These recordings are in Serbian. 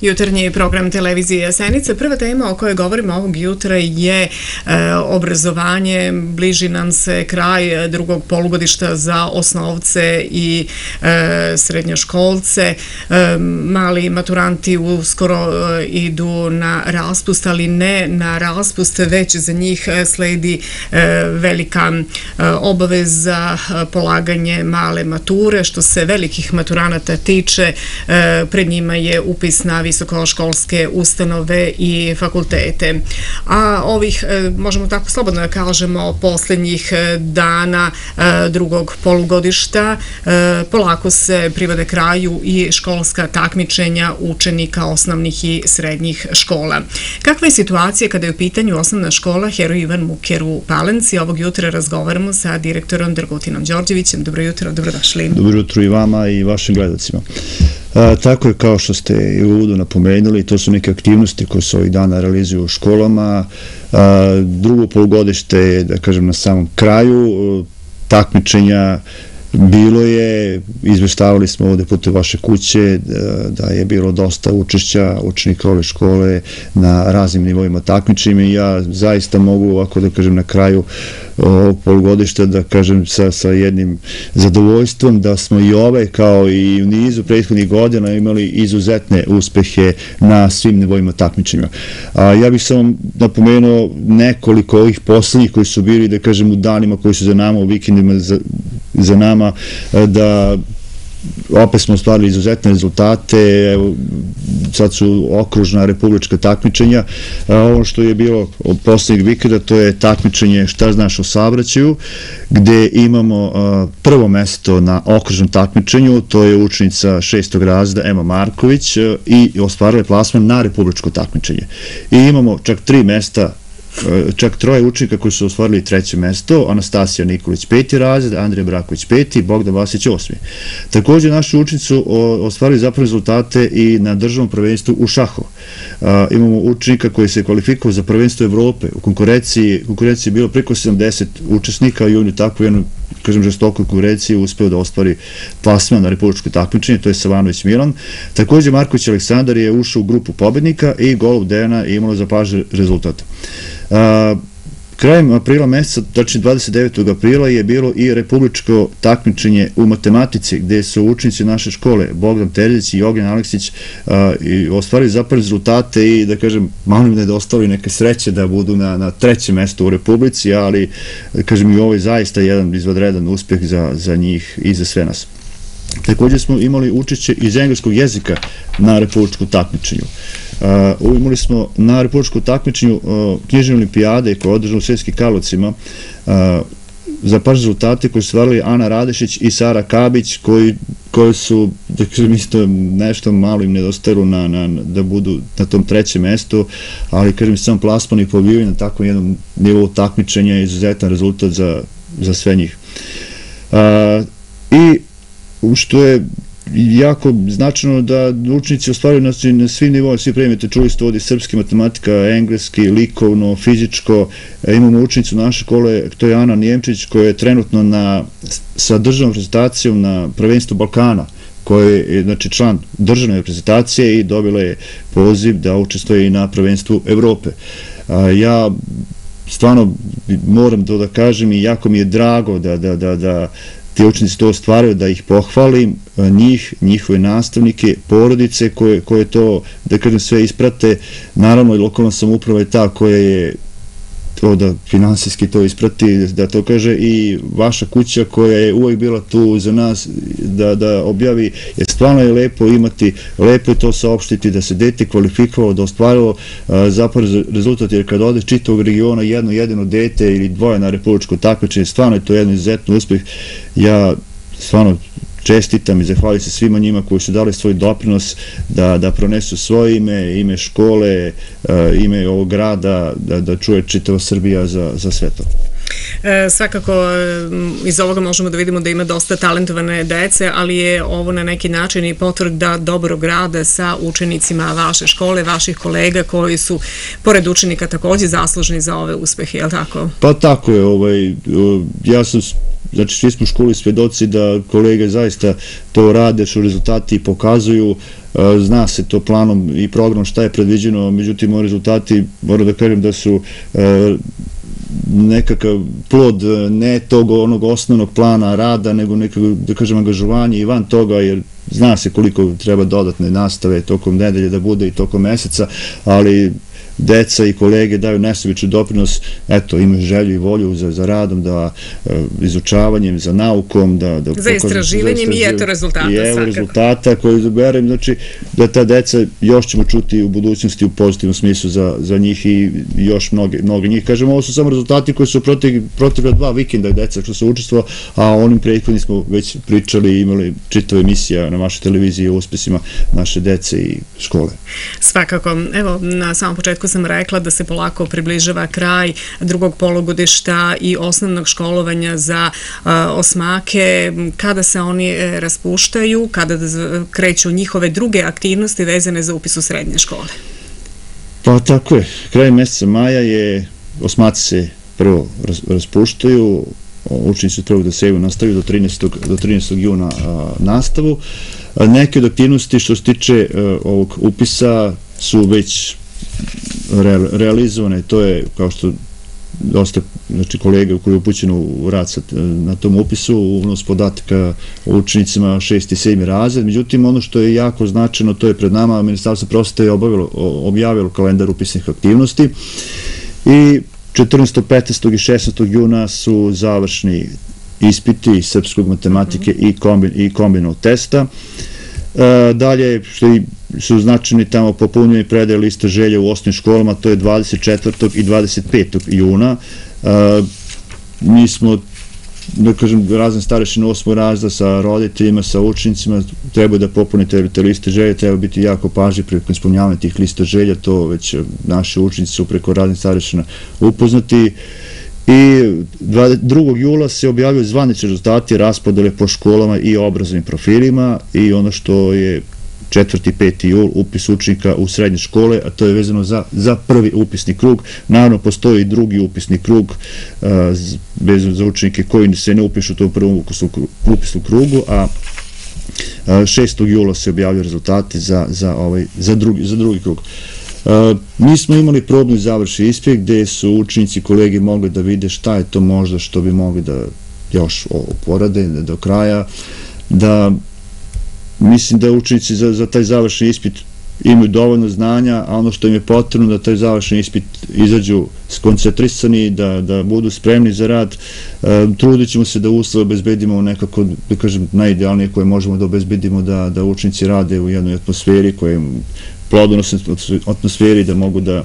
Jutarnji program televizije Senica. Prva tema o kojoj govorimo ovog jutra je obrazovanje. Bliži nam se kraj drugog polugodišta za osnovce i srednjoškolce. Mali maturanti uskoro idu na raspust, ali ne na raspust, već za njih sledi velika obaveza polaganje male mature. Što se velikih maturanata tiče, pred njima je upis na visokoškolske ustanove i fakultete. A ovih, možemo tako slobodno da kažemo, poslednjih dana drugog polugodišta polako se privode kraju i školska takmičenja učenika osnovnih i srednjih škola. Kakva je situacija kada je u pitanju osnovna škola Heroj Ivan Muker u Palanci? Ovog jutra razgovaramo sa direktorom Dragutinom Đorđevićem. Dobro jutro, dobrodošli. Dobro jutro i vama i vašim gledalcima. Tako je, kao što ste i u uvodu napomenuli, to su neke aktivnosti koje se ovih dana realizuju u školama. Drugo polugodište je, da kažem, na samom kraju takmičenja. Bilo je, izveštavali smo ovde putem vaše kuće da je bilo dosta učešća učenika ove škole na raznim nivoima takmičenja i ja zaista mogu ovako da kažem na kraju ovog polugodišta da kažem sa jednim zadovoljstvom da smo i ove kao i u nizu prethodnih godina imali izuzetne uspehe na svim nivoima takmičenja. Ja bih samo napomenuo nekoliko ovih poslednjih koji su bili, da kažem, u danima koji su za nama, u vikendima za nama, da opet smo ostvarili izuzetne rezultate. Sad su okružna republička takmičenja. Ovo što je bilo od poslednjeg vikenda, to je takmičenje Šta znaš o saobraćaju, gde imamo prvo mesto na okružnom takmičenju, to je učenica 6. razreda Ema Marković i ostvarila je plasman na republičko takmičenje. I imamo čak troje učenika koji su ostvarili treće mesto: Anastasija Nikolić 5. razred, Andrija Braković 5. Bogdan Vasić 8. Takođe, naši učenici su ostvarili zapravo rezultate i na državnom prvenstvu u šahu. Imamo učenika koji se kvalifikovao za prvenstvo Evrope. U konkurenciji je bilo preko 70 učesnika i on je tako jednu, kažem, žestokoj konkurenciji uspeo da ostvari plasman na republičko takmičenje, to je Savanović Milan. Takođe, Marković Aleksandar je ušao u grupu pobednika i Golub Dejana je imalo zapažen rezultat. Krajem aprila meseca, tačnije 29. aprila, je bilo i republičko takmičenje u matematici, gde su učenici naše škole Bogdan Terzić i Ognjen Aleksić ostvarili zapravo rezultate i, da kažem, malo im nedostalo i neke sreće da budu na trećem mestu u Republici, ali, da kažem, i ovo je zaista jedan izvanredan uspeh za njih i za sve nas. Takođe smo imali učešće iz engleskog jezika na republičkom takmičenju. Imali smo na republičkom takmičenju knjižne olimpijade koje je održano u Sremskim Karlovcima zapaženi rezultate koji su stvarali Ana Radešić i Sara Kabić, koji su, da kažem, isto nešto malo im nedostajalo da budu na tom trećem mestu, ali, kažem, sam plasman i pobivanje na takvom jednom nivou takmičenja je izuzetan rezultat za sve njih. I što je jako značajno da učenici ostvaruju na svim nivoima, svi predmete, čuli ste ovdje srpski, matematika, engleski, likovno, fizičko. Imamo učenicu naše škole, to je Ana Njemčić, koja je trenutno sa državnom reprezentacijom na prvenstvu Balkana, koja je, znači, član državne reprezentacije i dobila je poziv da učestvuje i na prvenstvu Evrope. Ja stvarno moram to da kažem i jako mi je drago da ti učenici to ostvaraju, da ih pohvalim, njihove nastavnike, porodice koje to, da kažem, sve isprate. Naravno, i lokalna samouprava je ta koja je to da finansijski to isprati, da to kaže, i vaša kuća koja je uvijek bila tu za nas da objavi, jer stvarno je lepo imati, lepo je to saopštiti da se dete kvalifikovalo, da ostvarilo zapravo rezultat, jer kada ode čitavog regiona jedno jedino dete ili dvoje na republičko takmičenje, stvarno je to jedan izuzetan uspeh. Ja stvarno čestitam i zahvalim se svima njima koji su dali svoj doprinos da pronesu svoje ime škole, ime ovog grada, da čuje čitava Srbija za sve to. Svakako iz ovoga možemo da vidimo da ima dosta talentovane dece, ali je ovo na neki način i potvrda dobrog rada sa učenicima vaše škole, vaših kolega koji su, pored učenika, takođe zaslužni za ove uspehe, je li tako? Pa tako je. Ja sam znači svi smo u školi svedoci da kolege zaista to rade, što rezultati pokazuju, zna se to planom i programom šta je predviđeno, međutim, rezultati, moram da kažem da su nekakav plod ne tog onog osnovnog plana rada, nego nekako, da kažem, angažovanje i van toga, jer zna se koliko treba dodatne nastave tokom nedelje da bude i tokom meseca, ali deca i kolege daju nesebičan doprinos, eto, imaju želju i volju za radom, da izučavanjem, za naukom, za istraživanjem i eto rezultata. I evo rezultata koje izaberem, znači da ta deca još ćemo čuti u budućnosti u pozitivnom smislu za njih i još mnogi njih. Kažem, ovo su samo rezultati koji su protekla 2 vikenda deca što su učestvovali, a onim prethodnim smo već pričali i imali čitave emisija na vašoj televiziji o uspesima naše dece i škole. Svakako, evo, na samom početku sam rekla da se polako približava kraj drugog polugodišta i osnovnog školovanja za osmake. Kada se oni raspuštaju, kada kreću njihove druge aktivnosti vezane za upis u srednje škole? Pa tako je, kraj meseca maja osmaci se prvo raspuštaju, učenici od 1. do 7. nastavaju do 13. juna nastavu. Neke od aktivnosti što se tiče ovog upisa su već realizovane, to je kao što dosta kolega koji je upućeno u rad na tom upisu, unos podataka o učenicima 6. i 7. razred, međutim ono što je jako značajno, to je pred nama, Ministarstvo prosvete je objavilo kalendar upisnih aktivnosti i 14., 15. i 16. juna su završni ispiti srpskog, matematike i kombinovanog testa. Dalje, što su značajni tamo popunjeni predaje liste želja u osnovnim školama, to je 24. i 25. juna. Mi smo, da kažem, razne starešine 8. razreda sa roditeljima, sa učenicima, treba da popunite te liste želja, treba biti jako pažljiv prilikom ispunjavanja tih lista želja, to već naši učenici su preko raznih starešina upoznati. I 2. jula se objavljaju zvanični rezultati raspodele po školama i obrazovnim profilima i ono što je 4. i 5. jul upis učenika u srednje škole, a to je vezano za prvi upisni krug. Naravno, postoji i drugi upisni krug vezano za učenike koji se ne upišu u tom prvom upisnom krugu, a 6. jula se objavljaju rezultati za drugi krug. Mi smo imali probni završni ispit gde su učenici i kolege mogli da vide šta je to možda što bi mogli da još porade do kraja, da mislim da učenici za taj završni ispit imaju dovoljno znanja, a ono što im je potrebno da taj završni ispit izađu skoncentrisani, da budu spremni za rad. Trudit ćemo se da uslove obezbedimo nekako, da kažem, najidealnije koje možemo da obezbedimo da učenici rade u jednoj atmosferi koja je plodonosnoj atmosferi, da mogu da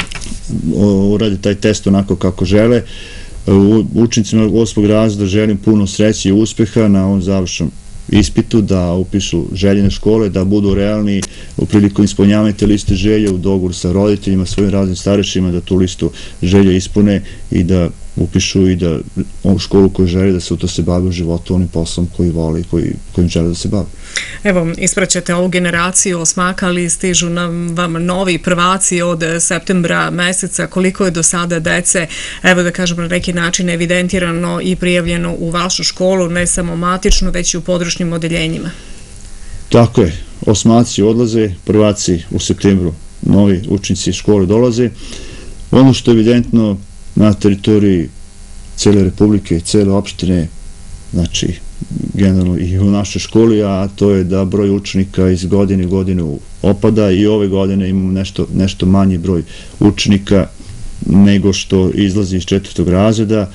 urade taj test onako kako žele. Učenicima 8. razreda želim puno sreće i uspeha na ovom završnom ispitu, da upišu željene škole, da budu realni u priliku ispunjavanja te liste želje u dogovoru sa roditeljima, svojim raznim starešima, da tu listu želje ispune i da upišu i da ovu školu koju žele da se u to se bave u životu, onim poslom koji vole i kojim žele da se bave. Evo, ispraćate ovu generaciju osmaka, ali stižu vam novi prvaci od septembra meseca. Koliko je do sada dece, evo da kažemo na neki način, evidentirano i prijavljeno u vašu školu, ne samo matično, već i u područnim odeljenjima? Tako je, osmaci odlaze, prvaci u septembru, novi učenici škole dolaze. Ono što je evidentno na teritoriji cele Republike i cele opštine, znači generalno i u našoj školi, a to je da broj učenika iz godine u godinu opada i ove godine imamo nešto manji broj učenika nego što izlazi iz 4. razreda.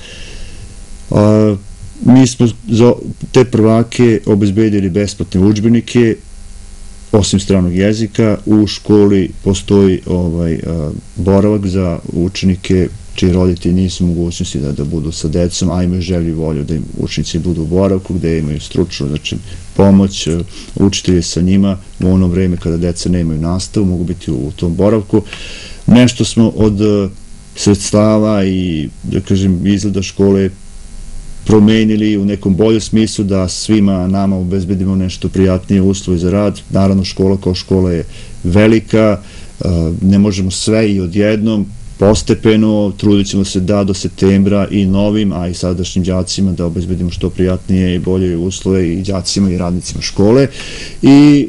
Mi smo za te prvake obezbedili besplatne udžbenike, osim stranog jezika. U školi postoji boravak za učenike čiji roditelji nisu mogućnosti da budu sa decom, a imaju želju i volju da im učenici budu u boravku, gde imaju stručnu pomoć, učitelji sa njima u ono vreme kada deca nemaju nastavu, mogu biti u tom boravku. Nešto smo od sredstava i, da kažem, izgleda škole promenili u nekom boljem smislu, da svima nama obezbedimo nešto prijatnije uslove za rad. Naravno, škola kao škola je velika, ne možemo sve i odjednom. postepeno, trudit ćemo se da do septembra i novim, a i sadašnjim đacima da obezbedimo što prijatnije i bolje uslove i đacima i radnicima škole i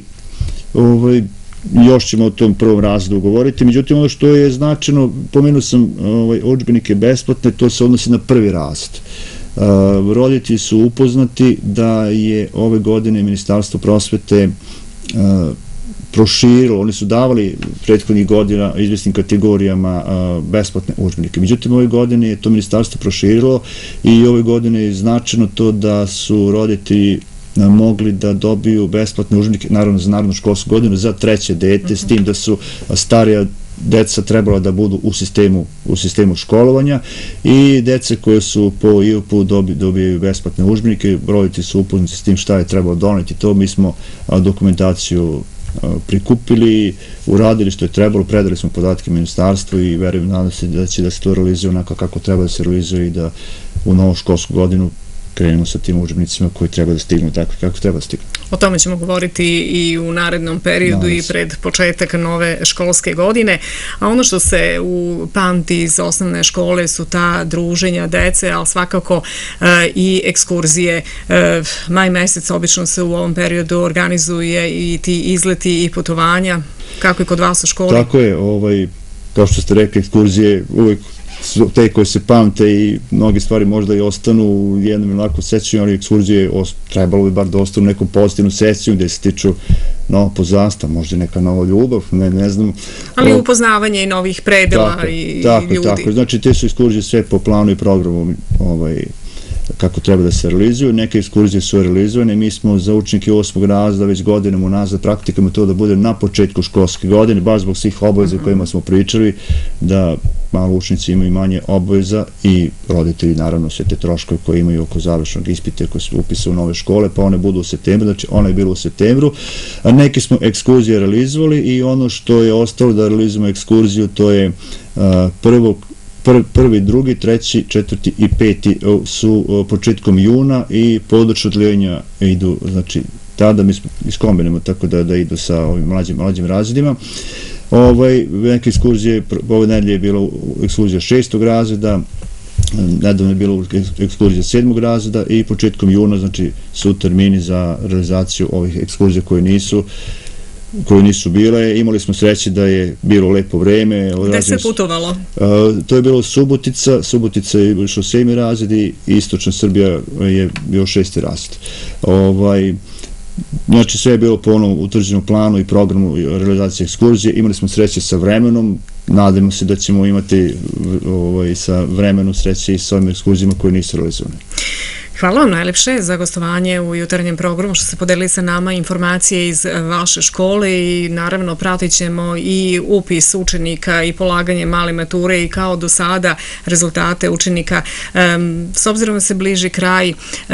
još ćemo o tom prvom razredu govoriti. Međutim, ono što je značajno, pomenuo sam udžbenike besplatne, to se odnosi na prvi razred. Roditelji su upoznati da je ove godine Ministarstvo prosvete proširilo, oni su davali prethodnih godina izvesnim kategorijama besplatne udžbenike. Međutim, ove godine je to ministarstvo proširilo i ove godine je značajno to da su roditelji mogli da dobiju besplatne udžbenike, naravno za narednu školsku godinu, za treće dete, s tim da su starija deca trebala da budu u sistemu školovanja i deca koje su po IOP-u dobijaju besplatne udžbenike, roditelji su upoznati s tim šta je trebalo doneti. To mi smo dokumentaciju prikupili, uradili što je trebalo, predali smo podatke ministarstvu i verujem, nadam se da će se to realizuje onako kako treba da se realizuje i da u novu školsku godinu krenemo sa tim udžbenicima koji treba da stignu tako kako treba da stignu. O tome ćemo govoriti i u narednom periodu i pred početak nove školske godine, a ono što se pamti iz osnovne škole su ta druženja dece, ali svakako i ekskurzije. Maj mesec obično se u ovom periodu organizuje i ti izleti i putovanja. Kako je kod vas u školi? Tako je, kao što ste rekli, ekskurzije uvijek te koje se pamte i mnogi stvari možda i ostanu u jednom onako sećanju, ali ekskurzije trebalo bi bar da ostanu nekom pozitivnu sećanju gde se tiču novo poznanstva, možda neka nova ljubav, ne znam. Ali upoznavanje i novih predela i ljudi. Tako, znači te su ekskurzije sve po planu i programu kako treba da se realizuju. Neke ekskurzije su realizovane. Mi smo za učenike 8. razreda već godinama unazad praktikamo to da bude na početku školske godine, baš zbog svih obaveza o kojima smo pričali, da malo učenici imaju manje obaveza i roditelji naravno sve te troškove koje imaju oko završnog ispita koji su upisa u nove škole, pa one budu u septembru, znači ona je bila u septembru. Neke smo ekskurzije realizovali i ono što je ostalo da realizujemo ekskurziju, to je prvi, drugi, treći, četvrti i peti su početkom juna i područje odeljenja idu, znači tada mi iskombinujemo tako da idu sa ovim mlađim razredima. Neke ekskurzije, ove nedelje je bila ekskurzija 6. razreda, nedavno je bila ekskurzija 7. razreda i početkom juna, znači su termini za realizaciju ovih ekskurzija koje nisu bile. Imali smo sreće da je bilo lepo vreme. Gde se putovalo? To je bilo Subotica je išlo 7. razred i Istočna Srbija je bio 6. razred. Znači sve je bilo po onom utvrđenom planu i programu realizacije ekskurzije. Imali smo sreće sa vremenom, nadamo se da ćemo imati sa vremenom sreće i sa ovim ekskurzijama koje nisu realizovane. Hvala vam najlepše za gostovanje u jutarnjem programu, što ste podelili sa nama informacije iz vaše škole i naravno pratit ćemo i upis učenika i polaganje male mature i kao do sada rezultate učenika. S obzirom da se bliži kraj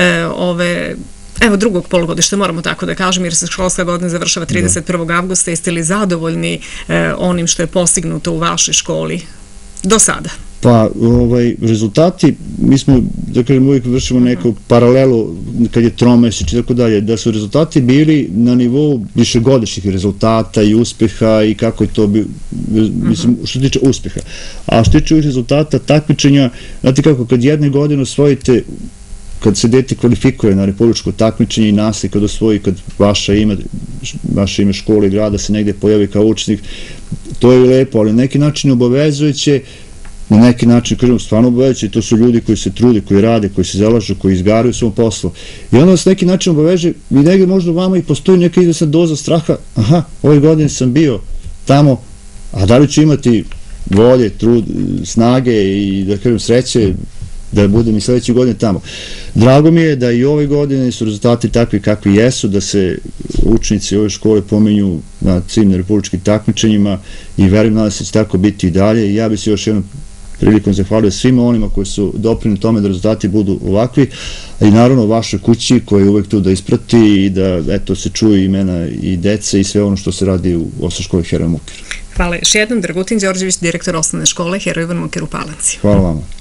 drugog polugodišta, moramo tako da kažem, jer se školska godina završava 31. avgusta, jeste li zadovoljni onim što je postignuto u vašoj školi do sada? Pa, rezultati, mi smo, da kažem, uvijek vršimo neku paralelu kad je tromesečje i tako dalje, da su rezultati bili na nivou višegodišnjih rezultata i uspeha i kako je to bilo, mislim, što se tiče uspeha. A što se tiče rezultata takmičenja, znate kako, kad jedne godine osvojite, kad se dete kvalifikuje na republičko takmičenje i nasled kad osvoji, kad vaše ime škole i grada se negde pojavi kao učesnik, to je lepo, ali na neki način obavezujuće, na neki način, kažem, stvarno obavezujuće, to su ljudi koji se trude, koji rade, koji se zalažu, koji izgaraju svom poslu. I onda vas neki način obaveže i negde možda u vama i postoji neka izvesna doza straha, aha, ove godine sam bio tamo, a da li ću imati volje, trud, snage i, da kažem, sreće da budem i sledeće godine tamo. Drago mi je da i ove godine su rezultati takvi kakvi jesu, da se učenici ove škole pomenju na svim republičkim takmičenjima i verujem da će tako biti i dalje. Ja bih se još jednom prilikom zahvalio svima onima koji su doprineli tome da rezultati budu ovakvi, a i naravno vašoj kući koja je uvek tu da isprati i da, eto, se čuju imena i dece i sve ono što se radi u osnovnoj školi Heroj Mukir. Hvala još jednom. Dragutin Đorđević, direktor osnovne škole Heroj Ivan Mukir u Palanci. Hvala vama.